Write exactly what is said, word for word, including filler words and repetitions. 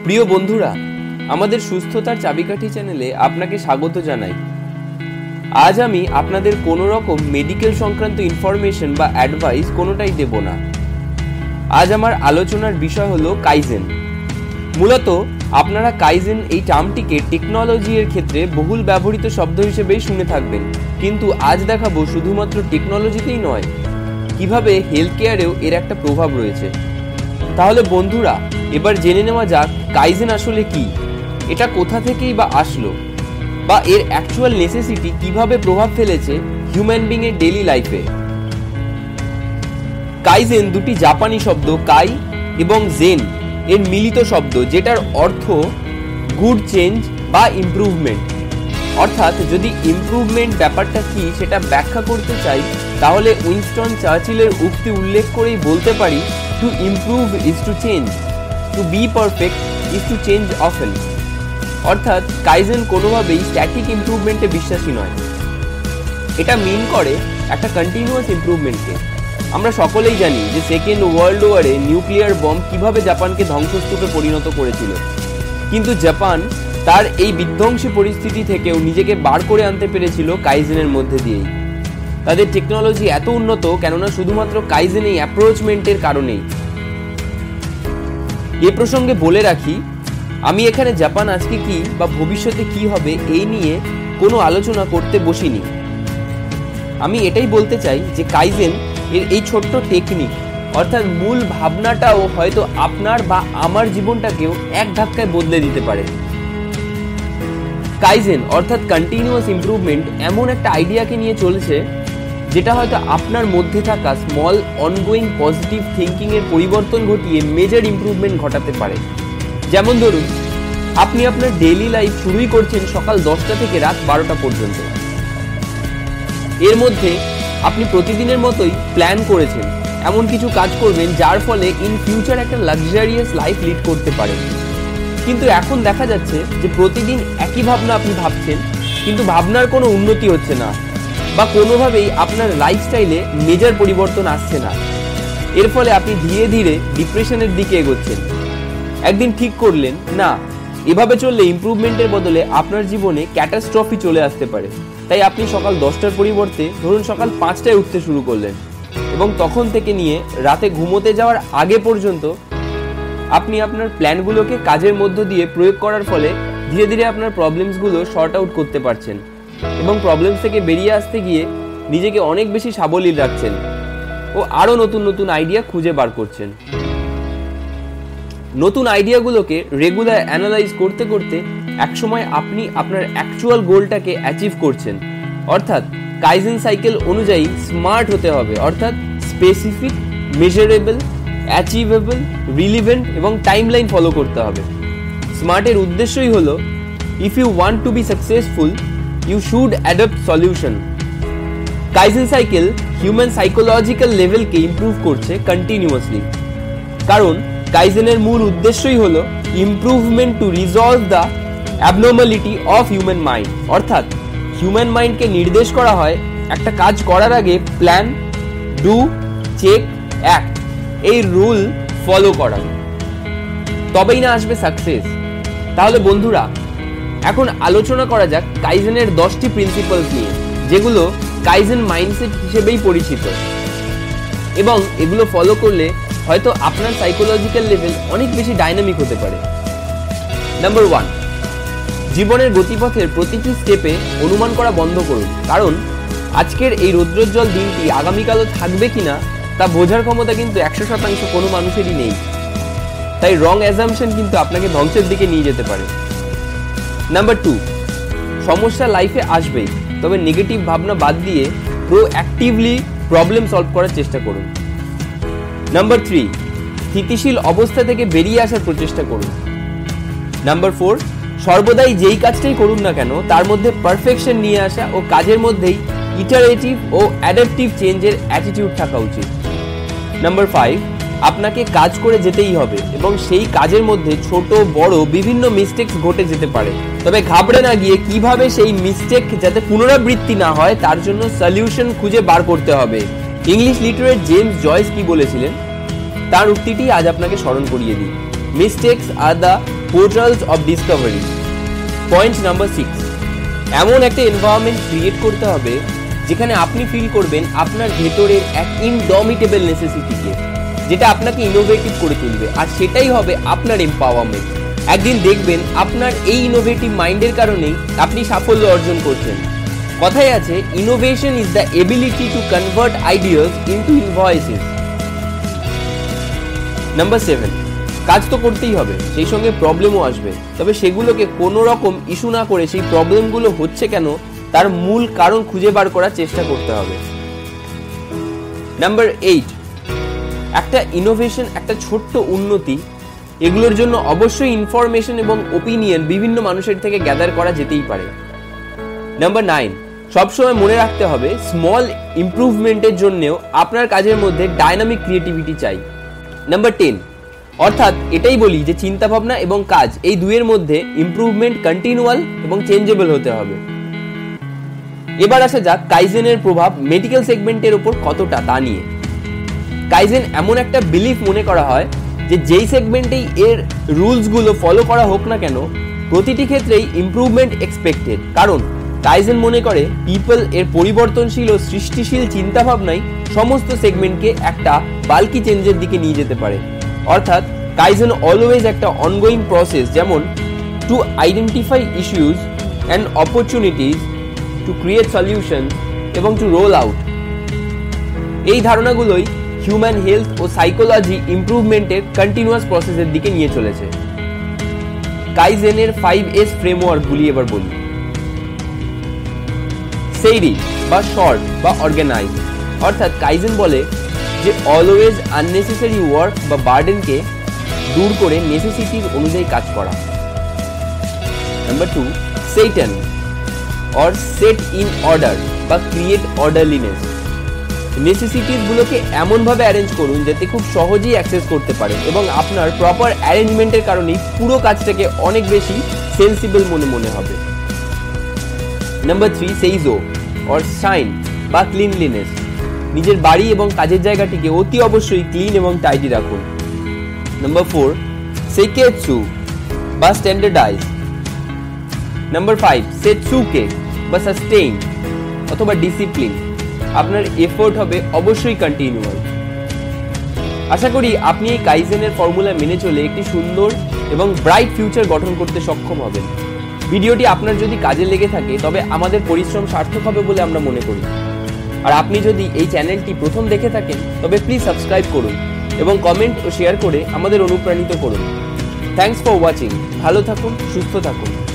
প্রিয় বন্ধুরা, আমাদের সুস্থতার চাবিকাঠি চ্যানেলে আপনাকে স্বাগত জানাই। আজ আমি আপনাদের কোনো রকম মেডিকেল সংক্রান্ত ইনফরমেশন বা অ্যাডভাইস কোনোটাই দেব না। আজ আমার আলোচনার বিষয় হলো কাইজেন। মূলত আপনারা কাইজেন এই টার্মটিকে টেকনোলজি এর ক্ষেত্রে বহুল ব্যবহৃত শব্দ হিসেবেই শুনে থাকবেন, কিন্তু আজ দেখাবো শুধুমাত্র টেকনোলজিতেই নয়, কিভাবে হেলথ কেয়ারেও এর একটা প্রভাব রয়েছে। তাহলে বন্ধুরা, এবার জেনে নেওয়া যাক কাইজেন আসলে কি, এটা কোথা থেকেই বা আসলো, বা এর অ্যাকচুয়াল নেসেসিটি কিভাবে প্রভাব ফেলেছে হিউম্যান বিং এর ডেইলি লাইফে। কাইজেন দুটি জাপানি শব্দ কাই এবং জেন এর মিলিত শব্দ, যেটার অর্থ গুড চেঞ্জ বা ইমপ্রুভমেন্ট। অর্থাৎ যদি ইমপ্রুভমেন্ট ব্যাপারটা কি সেটা ব্যাখ্যা করতে চাই, তাহলে উইনস্টন চার্চিলের উক্তি উল্লেখ করেই বলতে পারি, to improve is to change, to be perfect is to change often. অর্থাৎ কাইজেন কোনোভাবেই স্ট্যাটিক ইমপ্রুভমেন্টে বিশ্বাসী নয়, এটা মিন করে একটা কন্টিনিউয়াস ইমপ্রুভমেন্টকে। আমরা সকলেই জানি যে সেকেন্ড ওয়ার্ল্ড ওয়ারে নিউক্লিয়ার বম্ব কিভাবে জাপানকে ধ্বংসস্তূপে পরিণত করেছিল, কিন্তু জাপান তার এই বিধ্বংসী পরিস্থিতি থেকেও নিজেকে বার করে আনতে পেরেছিল কাইজেনের মধ্যে দিয়েই। তাদের টেকনোলজি এত উন্নত কেননা শুধুমাত্র কাইজেন এই অ্যাপ্রোচমেন্টের কারণেই। এ প্রসঙ্গে বলে রাখি, আমি এখানে জাপান আজকে কি বা ভবিষ্যতে কি হবে এই নিয়ে কোনো আলোচনা করতে বসিনি। আমি এটাই বলতে চাই যে কাইজেন এর এই ছোট্ট টেকনিক অর্থাৎ মূল ভাবনাটাও হয়তো আপনার বা আমার জীবনটাকেও এক ধাক্কায় বদলে দিতে পারে। কাইজেন অর্থাৎ কন্টিনিউয়াস ইমপ্রুভমেন্ট এমন একটা আইডিয়াকে নিয়ে চলেছে যেটা হয়তো আপনার মধ্যে থাকা স্মল অনগোয়িং পজিটিভ থিঙ্কিং এর পরিবর্তন ঘটিয়ে মেজর ইমপ্রুভমেন্ট ঘটাতে পারে। যেমন ধরুন, আপনি আপনার ডেইলি লাইফ শুরুই করছেন সকাল দশটা থেকে রাত বারোটা পর্যন্ত। এর মধ্যে আপনি প্রতিদিনের মতোই প্ল্যান করেছেন এমন কিছু কাজ করবেন যার ফলে ইন ফিউচার একটা লাক্সারিয়াস লাইফ লিড করতে পারেন। কিন্তু এখন দেখা যাচ্ছে যে প্রতিদিন একই ভাবনা আপনি ভাবছেন, কিন্তু ভাবনার কোনো উন্নতি হচ্ছে না, বা কোনোভাবেই আপনার লাইফস্টাইলে মেজর পরিবর্তন আসছে না। এর ফলে আপনি ধীরে ধীরে ডিপ্রেশনের দিকে এগোচ্ছেন। একদিন ঠিক করলেন, না, এভাবে চললে ইমপ্রুভমেন্টের বদলে আপনার জীবনে ক্যাটাস্ট্রফি চলে আসতে পারে। তাই আপনি সকাল দশটার পরিবর্তে ধরুন সকাল পাঁচটায় উঠতে শুরু করলেন, এবং তখন থেকে নিয়ে রাতে ঘুমোতে যাওয়ার আগে পর্যন্ত আপনি আপনার প্ল্যানগুলোকে কাজের মধ্য দিয়ে প্রয়োগ করার ফলে ধীরে ধীরে আপনার প্রবলেমসগুলো শর্ট আউট করতে পারছেন, এবং প্রবলেমস থেকে বেরিয়ে আসতে গিয়ে নিজেকে অনেক বেশি সাবলীল রাখছেন ও আরও নতুন নতুন আইডিয়া খুঁজে বার করছেন। নতুন আইডিয়াগুলোকে রেগুলার অ্যানালাইজ করতে করতে একসময় আপনি আপনার অ্যাকচুয়াল গোলটাকে অ্যাচিভ করছেন। অর্থাৎ কাইজেন সাইকেল অনুযায়ী স্মার্ট হতে হবে, অর্থাৎ স্পেসিফিক, মেজারেবল, অ্যাচিভেবল, রিলিভেন্ট এবং টাইমলাইন ফলো করতে হবে। স্মার্টের উদ্দেশ্যই হলো, if you want to be successful you should adopt solution. Kaizen cycle human psychological লেভেলকে ইমপ্রুভ করছে কন্টিনিউয়াসলি, কারণ কাইজেনের মূল উদ্দেশ্যই হলো improvement to resolve the abnormality of human mind. অর্থাৎ হিউম্যান মাইন্ডকে নির্দেশ করা হয় একটা কাজ করার আগে প্ল্যান, ডু, চেক, অ্যাক্ট এই রুল ফলো করা, তবেই না আসবে সাকসেস। তাহলে বন্ধুরা, এখন আলোচনা করা যাক কাইজেনের দশটি প্রিন্সিপালস নিয়ে, যেগুলো কাইজেন মাইন্ডসেট হিসেবেই পরিচিত, এবং এগুলো ফলো করলে হয়তো আপনার সাইকোলজিক্যাল লেভেল অনেক বেশি ডাইনামিক হতে পারে। নাম্বার ওয়ান, জীবনের গতিপথের প্রতিটি স্টেপে অনুমান করা বন্ধ করুন, কারণ আজকের এই রৌদ্রোজ্জ্বল দিনটি আগামীকালও থাকবে কিনা তা বোঝার ক্ষমতা কিন্তু একশো শতাংশ কোনো মানুষেরই নেই। তাই রং অ্যাজাম্পশন কিন্তু আপনাকে ধ্বংসের দিকে নিয়ে যেতে পারে। নাম্বার টু, সমস্যা লাইফে আসবেই, তবে নেগেটিভ ভাবনা বাদ দিয়ে প্রোঅ্যাক্টিভলি প্রবলেম সলভ করার চেষ্টা করুন। নাম্বার থ্রি, স্থিতিশীল অবস্থা থেকে বেরিয়ে আসার প্রচেষ্টা করুন। নাম্বার ফোর, সর্বদাই যেই কাজটাই করুন না কেন তার মধ্যে পারফেকশন নিয়ে আসা ও কাজের মধ্যেই ইটারেটিভ ও অ্যাডাপটিভ চেঞ্জের অ্যাটিটিউড থাকা উচিত। নাম্বার ফাইভ, আপনাকে কাজ করে যেতেই হবে, এবং সেই কাজের মধ্যে ছোট বড় বিভিন্ন মিস্টেকস ঘটে যেতে পারে, তবে ঘাবড়ে না গিয়ে কিভাবে সেই মিস্টেক যাতে পুনরাবৃত্তি না হয় তার জন্য সলিউশন খুঁজে বার করতে হবে। ইংলিশ লিটারেট জেমস জয়েস কি বলেছিলেন তার উক্তিটি আজ আপনাকে স্মরণ করিয়ে দিই, mistakes are the portals of discovery. Point number six, এমন একটা এনভায়রনমেন্ট ক্রিয়েট করতে হবে যেখানে আপনি ফিল করবেন আপনার ভেতরের এক ইনডমিটেবল নেসেসিটিকে, যেটা আপনাকে ইনোভেটিভ করে তুলবে, আর সেটাই হবে আপনার এম্পাওয়ারমেন্ট। একদিন দেখবেন আপনার এই ইনোভেটিভ মাইন্ডের কারণেই আপনি সাফল্য অর্জন করছেন। কথায় আছে, innovation is the ability to convert ideas into invoices. Number seven, কাজ তো করতেই হবে, সেই সঙ্গে প্রবলেমও আসবে, তবে সেগুলোকে কোনো রকম ইস্যু না করে সেই প্রবলেমগুলো হচ্ছে কেন তার মূল কারণ খুঁজে বার করার চেষ্টা করতে হবে। নাম্বার এইট, একটা ইনোভেশন, একটা ছোট্ট উন্নতি, এগুলোর জন্য অবশ্যই ইনফরমেশন এবং ওপিনিয়ন বিভিন্ন মানুষের থেকে গ্যাদার করা যেতেই পারে। নাম্বার নাইন, সবসময় মনে রাখতে হবে স্মল ইমপ্রুভমেন্টের জন্যও আপনার কাজের মধ্যে ডাইনামিক ক্রিয়েটিভিটি চাই। নাম্বার টেন, অর্থাৎ এটাই বলি যে চিন্তা ভাবনা এবং কাজ এই দুইয়ের মধ্যে ইমপ্রুভমেন্ট কন্টিনিউয়াল এবং চেঞ্জেবল হতে হবে। এবার আসা যাক কাইজেনের প্রভাব মেডিকেল সেগমেন্টের উপর কতটা তা নিয়ে। কাইজেন এমন একটা বিলিফ মনে করা হয় যে যেই সেগমেন্টেই এর রুলসগুলো ফলো করা হোক না কেন, প্রতিটি ক্ষেত্রেই ইমপ্রুভমেন্ট এক্সপেক্টেড, কারণ কাইজেন মনে করে পিপল এর পরিবর্তনশীল ও সৃষ্টিশীল চিন্তাভাবনাই সমস্ত সেগমেন্টকে একটা বাল্কি চেঞ্জের দিকে নিয়ে যেতে পারে। অর্থাৎ কাইজেন অলওয়েজ একটা অনগোয়িং প্রসেস, যেমন to identify issues and opportunities, to create solution এবং টু রোল আউট। এই ধারণাগুলোই হিউম্যান হেলথ ও সাইকোলজি ইমপ্রুভমেন্টের কন্টিনিউয়াস প্রসেসের দিকে নিয়ে চলেছে। কাইজেনের ফাইভ এস ফ্রেমওয়ার্কগুলি এবার বলি। সেইরি বা শর্ট বা অর্গানাইজ, অর্থাৎ কাইজেন বলে যে অলওয়েজ আননেসেসারি ওয়ার্ক বা বার্ডেনকে দূর করে নেসেসিটির অনুযায়ী কাজ করা। Number two, seiton or set in order বা ক্রিয়েট অর্ডারলিনেস। নেসেসিটিস গুলোকে এমনভাবে অ্যারেঞ্জ করুন যাতে খুব সহজেই অ্যাক্সেস করতে পারেন এবং আপনার প্রপার অ্যারেঞ্জমেন্টের কারণেই পুরো কাজটাকে অনেক বেশি সেন্সিবল মনে মনে হবে। Number three, seiso or shine বা ক্লিনলিনেস। নিজের বাড়ি এবং কাজের জায়গাটিকে অতি অবশ্যই ক্লিন এবং টাইডি রাখুন। নাম্বার ফোর, সেকেটসু বা স্ট্যান্ডার্ডাইজ। নাম্বার ফাইভ, সেটসুকে বা সাস্টেইন অথবা ডিসিপ্লিন। আপনার এফোর্ট হবে অবশ্যই কন্টিনিউয়াল। আশা করি আপনি এই কাইজেনের ফর্মুলা মেনে চলে একটি সুন্দর এবং ব্রাইট ফিউচার গঠন করতে সক্ষম হবেন। ভিডিওটি আপনার যদি কাজে লেগে থাকে তবে আমাদের পরিশ্রম সার্থক হবে বলে আমরা মনে করি। আর আপনি যদি এই চ্যানেলটি প্রথম দেখে থাকেন তবে প্লিজ সাবস্ক্রাইব করুন এবং কমেন্ট ও শেয়ার করে আমাদের অনুপ্রাণিত করুন। Thanks for watching. ভালো থাকুন, সুস্থ থাকুন।